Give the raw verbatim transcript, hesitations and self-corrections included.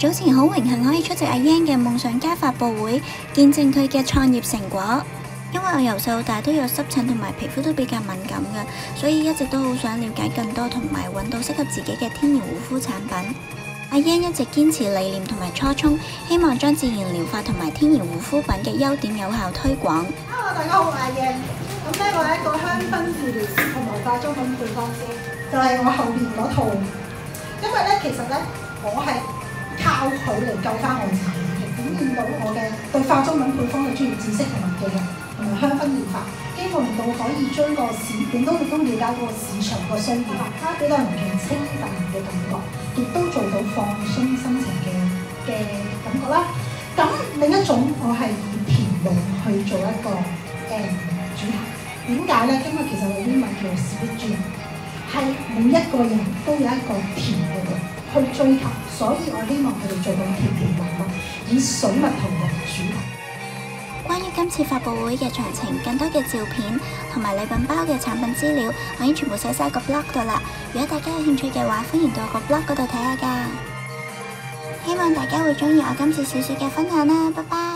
早前好榮幸可以出席阿 Yan 嘅夢想家發佈會，見證佢嘅創業成果。因為我由細到大都有濕疹同埋皮膚都比較敏感嘅，所以一直都好想了解更多同埋揾到適合自己嘅天然護膚產品。阿 Yan 一直堅持理念同埋初衷，希望將自然療法同埋天然護膚品嘅優點有效推廣。 Hello， 大家好，我係阿 Yan。咁咧，我係一個香薰治療師同埋化妝品配方師，就係、是、我後邊嗰套。因為咧，其實咧，我係靠佢嚟救翻我自己嘅，展現到我嘅對化妝品配方嘅專業知識同埋技能，同埋香薰療法，希望到可以將個市，點都都了解個市場個需要，加俾到人嘅清淡嘅感覺，亦都做到放鬆心情嘅嘅感覺啦。咁另一種我係以甜味去做一個誒、嗯、主題。點解咧？因為其實我英文叫做 sweet dream， 係每一個人都有一個甜嘅度去追求，所以我希望佢哋做到甜甜蜜蜜，以水蜜桃為主題。 關於今次發佈會嘅詳情，更多嘅照片同埋禮品包嘅產品資料，我已經全部寫晒個 blog 度啦。如果大家有興趣嘅話，歡迎到我個 blog 嗰度睇下㗎。希望大家會鍾意我今次少少嘅分享啦，拜拜。